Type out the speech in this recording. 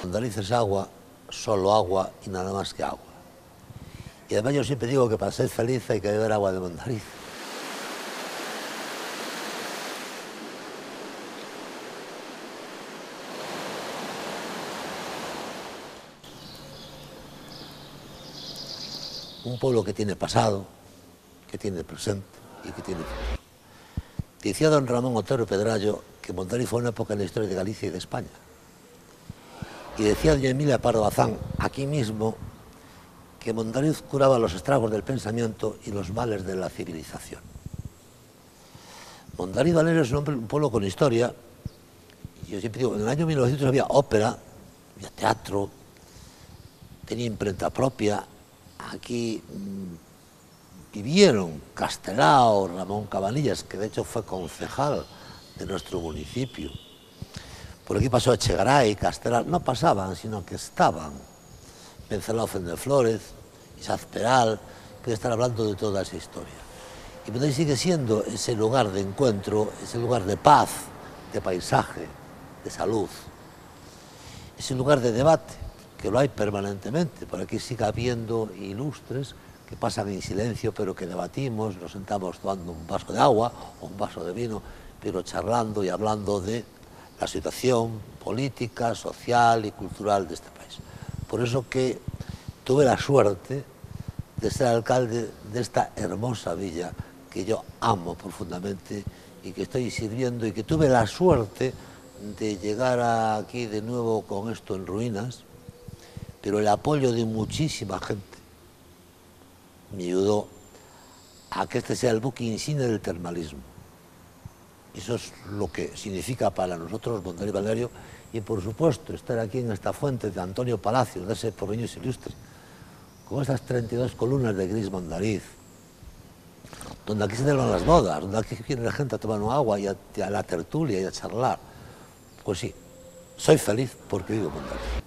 Mondariz es agua, solo agua y nada más que agua. Y además yo siempre digo que para ser feliz hay que beber agua de Mondariz. Un pueblo que tiene pasado, que tiene presente y que tiene futuro. Decía don Ramón Otero Pedrallo que Mondariz fue una época en la historia de Galicia y de España. Y decía doña Emilia Pardo Bazán, aquí mismo, que Mondariz curaba los estragos del pensamiento y los males de la civilización. Mondariz Valerio es un pueblo con historia. Yo siempre digo, en el año 1900 había ópera, había teatro, tenía imprenta propia. Aquí vivieron Castelao, Ramón Cabanillas, que de hecho fue concejal de nuestro municipio. Por aquí pasó Echegaray, Castelao, no pasaban, sino que estaban. Vencelao Fendeflórez, Isaac Peral, puede estar hablando de toda esa historia. Y Mondariz sigue siendo ese lugar de encuentro, ese lugar de paz, de paisaje, de salud, ese lugar de debate, que lo hay permanentemente. Por aquí sigue habiendo ilustres que pasan en silencio, pero que debatimos, nos sentamos tomando un vaso de agua o un vaso de vino, pero charlando y hablando de la situación política, social y cultural de este país. Por eso que tuve la suerte de ser alcalde de esta hermosa villa que yo amo profundamente y que estoy sirviendo, y que tuve la suerte de llegar aquí de nuevo con esto en ruinas, pero el apoyo de muchísima gente me ayudó a que este sea el buque insignia del termalismo. Eso es lo que significa para nosotros Mondariz Valerio, y por supuesto estar aquí en esta fuente de Antonio Palacios, de ese porvenir ilustre, con estas 32 columnas de gris Mondariz, donde aquí se celebran las bodas, donde aquí viene la gente a tomar un agua y a la tertulia y a charlar. Pues sí, soy feliz porque vivo Mondariz.